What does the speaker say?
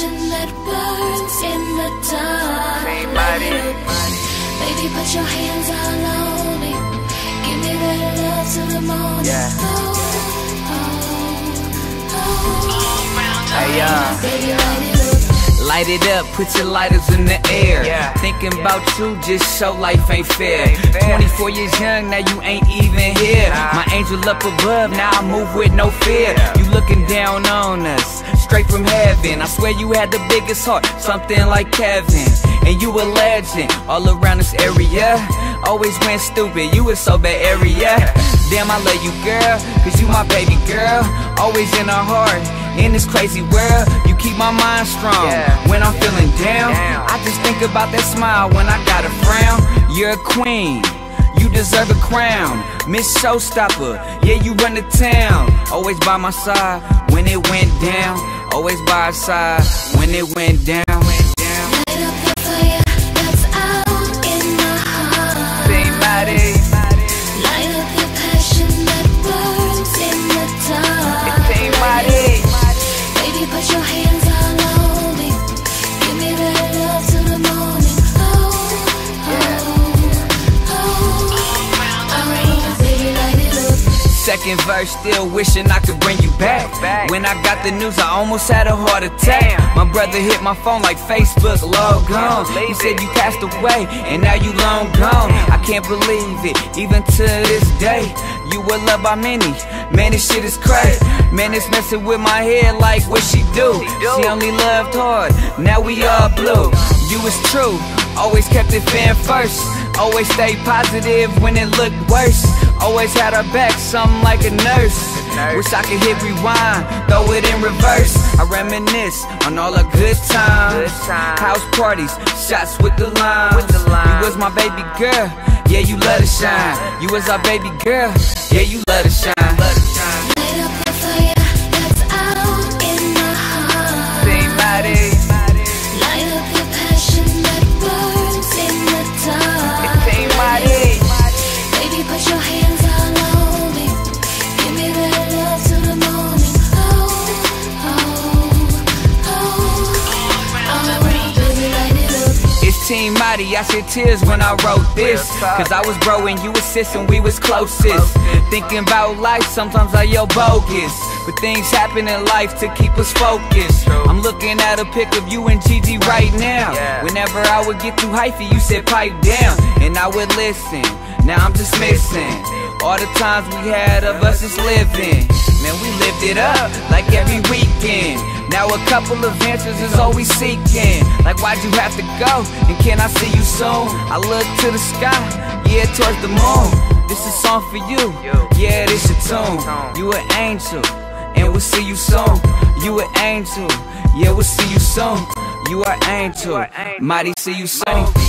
passion that burns in the dark. Light it up. Baby, put your hands all on me. Give me that love till the morning. Yeah. Hey, baby, light it up. Light it up, put your lighters in the air. Yeah. Thinking about you just show life ain't fair. 24 years young, now you ain't even here. My angel up above, now I move with no fear. You looking down on us, straight from heaven. I swear you had the biggest heart, something like Kevin. And you a legend, all around this area. Always went stupid, you a so bad area. Damn, I love you, girl, cause you my baby girl. Always in our heart, in this crazy world. You keep my mind strong, when I'm feeling down. I just think about that smile when I got a frown. You're a queen, you deserve a crown. Miss Showstopper, yeah, you run the town. Always by my side when it went down. Always by our side when it went down. Light up the fire that's out in my heart. Light up the passion that burns in the dark. Baby, put your hands all on me. Give me that love till the morning. Baby, light it up. Second verse, still wishing I could bring you back. When I got the news, I almost had a heart attack. My brother hit my phone like Facebook, log gone. He said you passed away, and now you long gone. I can't believe it, even to this day. You were loved by many, man, this shit is crazy. Man, it's messing with my head like what she do. She only loved hard, now we all blue. You was true, always kept it fan first. Always stayed positive when it looked worse. Always had her back, something like a nurse. Wish I could hit rewind, throw it in reverse. I reminisce on all the good times. House parties, shots with the lime. You was my baby girl, yeah, you love to shine. You was our baby girl, yeah, you love to shine. Light up the fire that's out in my heart. Light up the passion that burns in the dark. Baby, put your hands all on me. Give me that love till the morning. Baby, light it up. It's Team Mighty, I shed tears when I wrote this. Cause I was bro and you was sis and we was closest. Thinking about life, sometimes I yell bogus. But things happen in life to keep us focused. I'm looking at a pic of you and Gigi right now. Whenever I would get too hyphy, you said pipe down. And I would listen, now I'm just missing all the times we had of us just living. Man, we lived it up like every weekend. Now a couple of answers is all we seeking. Like why'd you have to go, and can I see you soon? I look to the sky, yeah, towards the moon. This is a song for you, yeah, this your tune. You an angel, and we'll see you soon. You an angel, yeah, we'll see you soon. You are angel, mighty, see you soon.